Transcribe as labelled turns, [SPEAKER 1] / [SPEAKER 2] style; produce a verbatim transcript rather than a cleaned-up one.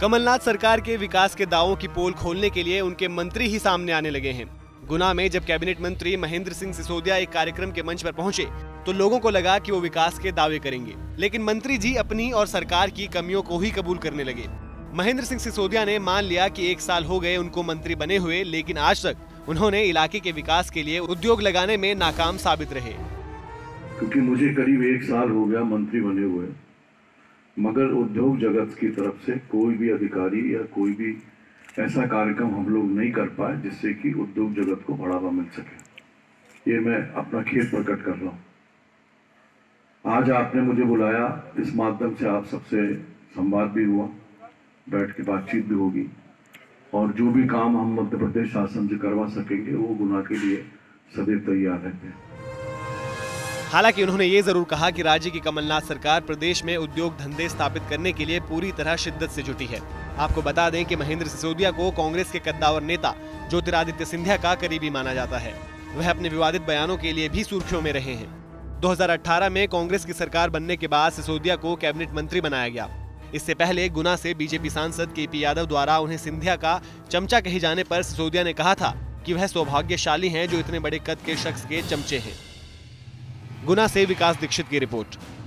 [SPEAKER 1] कमलनाथ सरकार के विकास के दावों की पोल खोलने के लिए उनके मंत्री ही सामने आने लगे हैं। गुना में जब कैबिनेट मंत्री महेंद्र सिंह सिसोदिया एक कार्यक्रम के मंच पर पहुंचे तो लोगों को लगा कि वो विकास के दावे करेंगे, लेकिन मंत्री जी अपनी और सरकार की कमियों को ही कबूल करने लगे। महेंद्र सिंह सिसोदिया ने मान लिया कि एक साल हो गए उनको मंत्री बने हुए, लेकिन आज तक उन्होंने इलाके के विकास के लिए उद्योग लगाने में नाकाम साबित रहे।
[SPEAKER 2] क्योंकि मुझे करीब एक साल हो गया मंत्री बने हुए, मगर उद्योग जगत की तरफ से कोई भी अधिकारी या कोई भी ऐसा कार्यक्रम हम लोग नहीं कर पाए जिससे कि उद्योग जगत को बढ़ावा मिल सके। ये मैं अपना खेद प्रकट कर रहा हूँ। आज आपने मुझे बुलाया, इस माध्यम से आप सबसे संवाद भी हुआ, बैठ के बातचीत भी होगी, और जो भी काम हम मध्य प्रदेश शासन से करवा सकेंगे वो गुना के लिए सदैव तैयार रहते हैं।
[SPEAKER 1] हालांकि उन्होंने ये जरूर कहा कि राज्य की कमलनाथ सरकार प्रदेश में उद्योग धंधे स्थापित करने के लिए पूरी तरह शिद्दत से जुटी है। आपको बता दें कि महेंद्र सिसोदिया को कांग्रेस के कद्दावर नेता ज्योतिरादित्य सिंधिया का करीबी माना जाता है। वह अपने विवादित बयानों के लिए भी सुर्खियों में रहे हैं। दो हज़ार अठारह में कांग्रेस की सरकार बनने के बाद सिसोदिया को कैबिनेट मंत्री बनाया गया। इससे पहले गुना से बीजेपी सांसद के पी यादव द्वारा उन्हें सिंधिया का चमचा कहे जाने पर सिसोदिया ने कहा था कि वह सौभाग्यशाली हैं जो इतने बड़े कद के शख्स के चमचे हैं। गुना से विकास दीक्षित की रिपोर्ट।